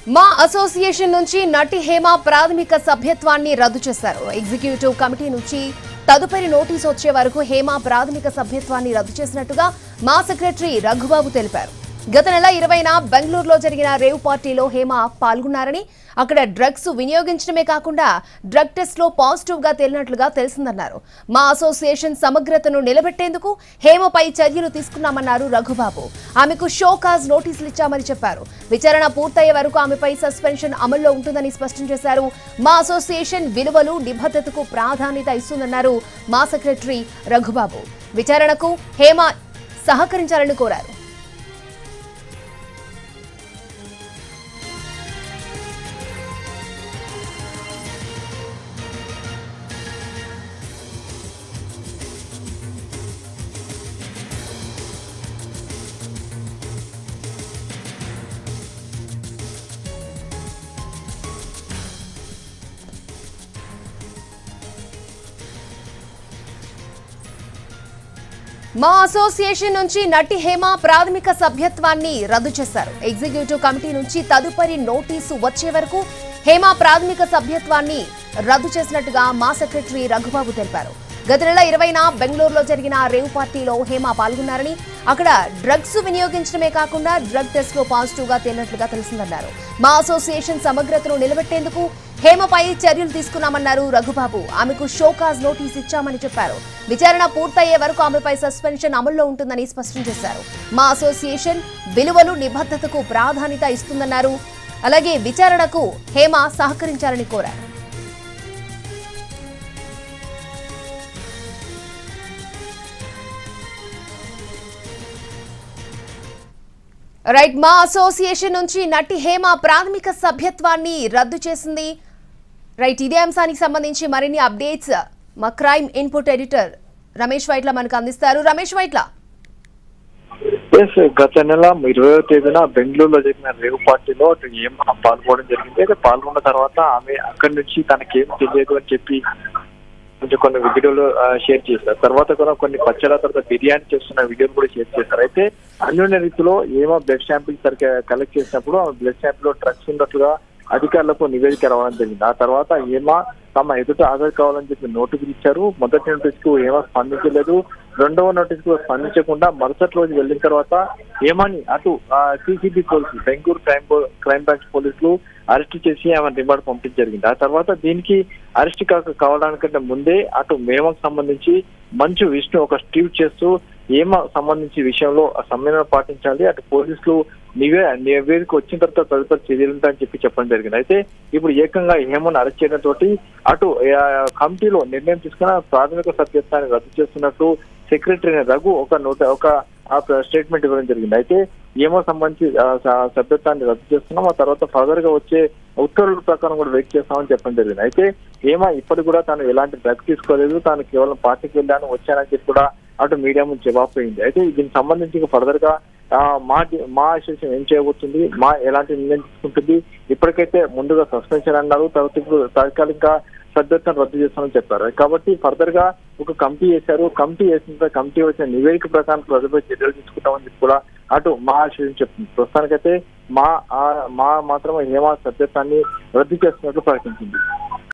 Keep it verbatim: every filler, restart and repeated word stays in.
మా అసోసియేషన్ నుంచి నటి హేమ ప్రాథమిక సభ్యత్వాన్ని రద్దు చేశారు. ఎగ్జిక్యూటివ్ కమిటీ నుంచి తదుపరి నోటీసు వచ్చే వరకు హేమ ప్రాథమిక సభ్యత్వాన్ని రద్దు చేసినట్టుగా మా సెక్రటరీ రఘుబాబు తెలిపారు. గత నెల ఇరవైన బెంగళూరులో జరిగిన రేవ్ పార్టీలో హేమ పాల్గొన్నారని, అక్కడ డ్రగ్స్ వినియోగించడమే కాకుండా డ్రగ్ టెస్ట్ లో పాజిటివ్ గా తేలినట్లుగా తెలిసిందన్నారు. మా అసోసియేషన్ సమగ్రతను నిలబెట్టేందుకు హేమపై చర్యలు తీసుకున్నామన్నారు రఘుబాబు. ఆమెకు షోకాజ్ నోటీసులు ఇచ్చామని చెప్పారు. విచారణ పూర్తయ్యే వరకు ఆమెపై సస్పెన్షన్ అమల్లో ఉంటుందని స్పష్టం చేశారు. మా అసోసియేషన్ విలువలు నిబద్ధతకు ప్రాధాన్యత ఇస్తుందన్నారు మా సెక్రటరీ రఘుబాబు. విచారణకు హేమ సహకరించాలని కోరారు. మా అసోసియేషన్ నుంచి నటి హేమ ప్రాథమిక సభ్యత్వాన్ని రద్దు చేశారు. ఎగ్జిక్యూటివ్ కమిటీ నుంచి తదుపరి నోటీసు వచ్చే వరకు హేమ ప్రాథమిక సభ్యత్వాన్ని రద్దు చేసినట్టుగా మా సెక్రటరీ రఘుబాబు తెలిపారు. గత నెల ఇరవైన బెంగళూరులో జరిగిన రేవ్ పార్టీలో హేమ పాల్గొన్నారని, అక్కడ డ్రగ్స్ వినియోగించడమే కాకుండా డ్రగ్ టెస్ట్ లో పాజిటివ్ గా తేలినట్లుగా తెలిసిందన్నారు. మా అసోసియేషన్ సమగ్రతను నిలబెట్టేందుకు హేమపై చర్యలు తీసుకున్నామన్నారు రఘుబాబు. ఆమెకు షోకాజ్ నోటీస్ ఇచ్చామని చెప్పారు. విచారణ పూర్తయ్యే వరకు ఆమెపై సస్పెన్షన్ అమల్లో ఉంటుందని స్పష్టం చేశారు. మా అసోసియేషన్ విలువలు నిబద్ధతకు ప్రాధాన్యత ఇస్తుందన్నారు. అలాగే విచారణకు హేమ సహకరించాలని కోరారు. రైట్, మా అసోసియేషన్ నుంచి నటి హేమ ప్రాథమిక సభ్యత్వాన్ని రద్దు చేసింది. రైట్, ఇదే అంశానికి సంబంధించి మరిన్ని అప్డేట్స్ మా crime input editor Ramesh Vytla మనకు అందిస్తారు. రమేష్ వైట్ల, గత నెల ఇరవయో తేదీన బెంగళూరులో జరిగిన రేవ్ పార్టీలో హేమ పాల్గొనడం జరిగింది. అయితే పాల్గొన్న తర్వాత ఆమె అక్కడి నుంచి తనకేం తెలియదు అని చెప్పి కొంచెం కొన్ని వీడియోలు షేర్ చేశారు. తర్వాత కూడా కొన్ని పచ్చల తర్వాత బిర్యానీ చేస్తున్న వీడియోలు కూడా షేర్ చేశారు. అయితే అన్యోన్య రీతిలో ఏమో బ్లడ్ శాంపిల్ సరిగ్గా కలెక్ట్ చేసినప్పుడు ఆ బ్లడ్ శాంపిల్ లో డ్రగ్స్ ఉన్నట్లుగా అధికారులకు నివేదిక రావడం జరిగింది. ఆ తర్వాత ఏమా తమ ఎదుట హాజరు కావాలని చెప్పి నోటీసులు ఇచ్చారు. మొదటి నోటీస్ కు ఏమా స్పందించలేదు. రెండవ నోటీస్ కు స్పందించకుండా మరుసటి రోజు వెళ్ళిన తర్వాత ఏమని అటు సిసిబి పోలీసులు, బెంగళూరు క్రైమ్ క్రైమ్ బ్రాంచ్ పోలీసులు అరెస్ట్ చేసి ఆమె రిమాండ్ పంపించడం జరిగింది. ఆ తర్వాత దీనికి అరెస్ట్ కాక కావడానికంటే ముందే అటు మేమకు సంబంధించి మంచు విష్ణు ఒక ట్వీట్ చేస్తూ ఏమ సంబంధించి విషయంలో సమ్మేళనం పాటించాలి, అటు పోలీసులు నివే నివేదిక వచ్చిన తర్వాత తదుపరి చర్యలుంటాయని చెప్పి చెప్పడం జరిగింది. అయితే ఇప్పుడు ఏకంగా హేమను అరెస్ట్ చేయడం తోటి అటు కమిటీలో నిర్ణయం తీసుకున్న ప్రాథమిక సభ్యత్వాన్ని రద్దు చేస్తున్నట్టు సెక్రటరీ రఘు ఒక నోట ఒక స్టేట్మెంట్ ఇవ్వడం జరిగింది. అయితే ఏమో సంబంధించి సభ్యత్వాన్ని రద్దు చేస్తున్నాం, ఆ తర్వాత ఫర్దర్ గా వచ్చే ఉత్తర్వుల ప్రకారం కూడా వెయిట్ చేస్తామని చెప్పడం జరిగింది. అయితే ఏమో ఇప్పటికి కూడా తాను ఎలాంటి డ్రగ్ తీసుకోలేదు, తాను కేవలం పార్టీకి వెళ్ళాను వచ్చానని చెప్పి కూడా అటు మీడియా ముందు జవాబు అయింది. అయితే దీనికి సంబంధించి ఫర్దర్ గా మా మా అసోసియేషన్ ఏం చేయబోతుంది, మా ఎలాంటి నిర్ణయం తీసుకుంటుంది, ఇప్పటికైతే ముందుగా సస్పెన్షన్ అన్నారు, తర్వాత ఇప్పుడు తాత్కాలిక సభ్యత్వం రద్దు చేస్తామని చెప్పారు. కాబట్టి ఫర్దర్ గా ఒక కమిటీ వేశారు. కమిటీ వేసిన కమిటీ వచ్చిన నివేదిక ప్రకారం ప్రజలపై చర్యలు తీసుకుంటామని చెప్పి కూడా అటు మా అసోసియేషన్ చెప్తుంది. ప్రస్తుతానికైతే మా మా మాత్రమే హేమ సభ్యత్వాన్ని రద్దు చేస్తున్నట్లు ప్రకటించింది.